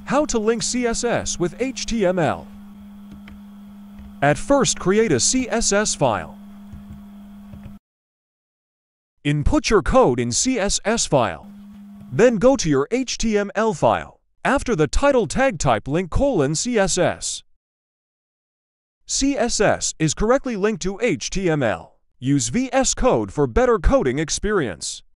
How to link CSS with HTML. At first, create a CSS file. Input your code in CSS file. Then go to your HTML file. After the title tag, type link: CSS. CSS is correctly linked to HTML. Use VS Code for better coding experience.